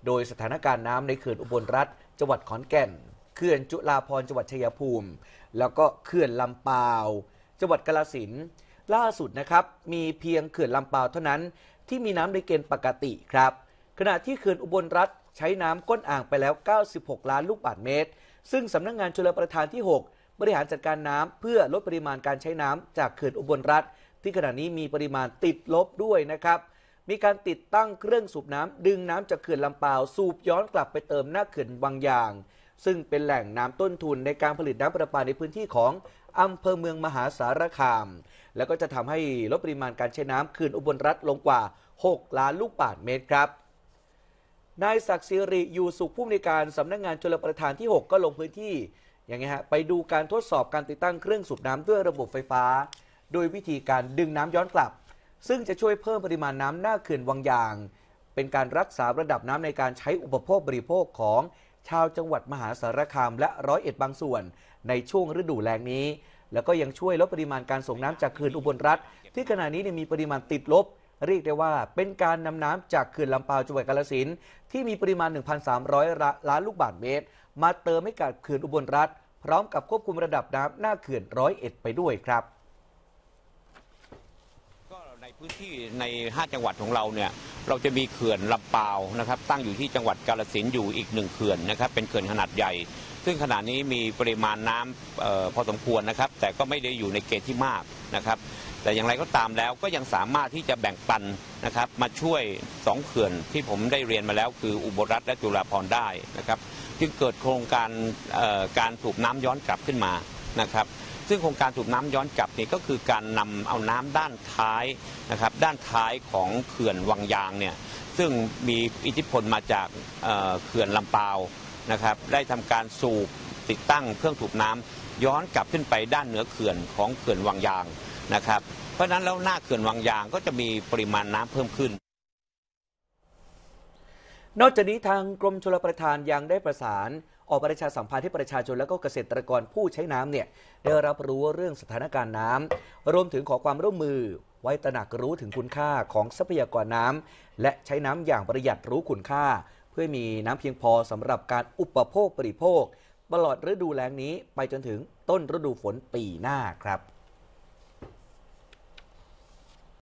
โดยสถานการณ์น้ำในเขื่อนอุบลรัฐจังหวัดขอนแก่นเขื่อนจุฬาภรณ์จังหวัดชัยภูมิแล้วก็เขื่อนลำปาวจังหวัดกาฬสินธุ์ล่าสุดนะครับมีเพียงเขื่อนลำปาวเท่านั้นที่มีน้ำในเกณฑ์ปกติครับขณะที่เขื่อนอุบลรัฐใช้น้ำก้นอ่างไปแล้ว96ล้านลูกบาศก์เมตรซึ่งสำนักงานชลประทานที่6บริหารจัดการน้ำเพื่อลดปริมาณการใช้น้ำจากเขื่อนอุบลรัฐที่ขณะนี้มีปริมาณติดลบด้วยนะครับมีการติดตั้งเครื่องสูบน้ำดึงน้ำจากเขื่อนลำปาวสูบย้อนกลับไปเติมหน้าเขื่อนบางอย่างซึ่งเป็นแหล่งน้ำต้นทุนในการผลิตน้ำประปาในพื้นที่ของอำเภอเมืองมหาสารคามแล้วก็จะทำให้ลดปริมาณการใช้น้ำเขื่อนอุบลรัฐลงกว่า6ล้านลูกบาศก์เมตรครับนายศักดิ์สิริอยู่สุขผู้อำนวยการสำนักงานชลประทานที่6ก็ลงพื้นที่อย่างนี้ฮะไปดูการทดสอบการติดตั้งเครื่องสูบน้ำด้วยระบบไฟฟ้าโดยวิธีการดึงน้ำย้อนกลับซึ่งจะช่วยเพิ่มปริมาณน้ำหน้าเขื่อนวังยางเป็นการรักษาระดับน้ำในการใช้อุปโภคบริโภคของชาวจังหวัดมหาสารคามและ101บางส่วนในช่วงฤดูแล้งนี้แล้วก็ยังช่วยลดปริมาณการส่งน้ำจากเขื่อนอุบลรัฐที่ขณะนี้มีปริมาณติดลบเรียกได้ว่าเป็นการนำน้ำจากเขื่อนลำปาวจังหวัดกาฬสินธุ์ที่มีปริมาณ 1,300 ล้านลูกบาศก์เมตรมาเติมให้กับเขื่อนอุบลรัฐพร้อมกับควบคุมระดับน้ำหน้าเขื่อน101ไปด้วยครับก็ในพื้นที่ใน5จังหวัดของเราเนี่ยเราจะมีเขื่อนลำปาวนะครับตั้งอยู่ที่จังหวัดกาฬสินธุ์อยู่อีก1เขื่อนนะครับเป็นเขื่อนขนาดใหญ่ซึ่งขณะนี้มีปริมาณน้ำพอสมควรนะครับแต่ก็ไม่ได้อยู่ในเกณฑ์ที่มากนะครับแต่อย่างไรก็ตามแล้วก็ยังสามารถที่จะแบ่งปันนะครับมาช่วย2เขื่อนที่ผมได้เรียนมาแล้วคืออุบลรัฐและจุฬาภรณ์ได้นะครับจึงเกิดโครงการการสูบน้ำย้อนกลับขึ้นมานะครับซึ่งโครงการสูบน้ำย้อนกลับนี่ก็คือการนำเอาน้ำด้านท้ายนะครับด้านท้ายของเขื่อนวังยางเนี่ยซึ่งมีอิทธิพลมาจากเขื่อนลำปาวนะครับได้ทำการสูบติดตั้งเครื่องสูบน้ำย้อนกลับขึ้นไปด้านเหนือเขื่อนของเขื่อนวังยางนะครับเพราะฉะนั้นแล้วหน้าเขื่อนวังยางก็จะมีปริมาณน้ำเพิ่มขึ้นนอกจากนี้ทางกรมชลประทานยังได้ประสานออกประชาสัมพันธ์ให้ประชาชนและก็เกษตรกรผู้ใช้น้ำเนี่ยได้รับรู้เรื่องสถานการณ์น้ำรวมถึงขอความร่วมมือไว้ตระหนักรู้ถึงคุณค่าของทรัพยากรน้ำและใช้น้ำอย่างประหยัดรู้คุณค่าเพื่อมีน้ำเพียงพอสำหรับการอุปโภคบริโภคตลอดฤดูแล้งนี้ไปจนถึงต้นฤดูฝนปีหน้าครับ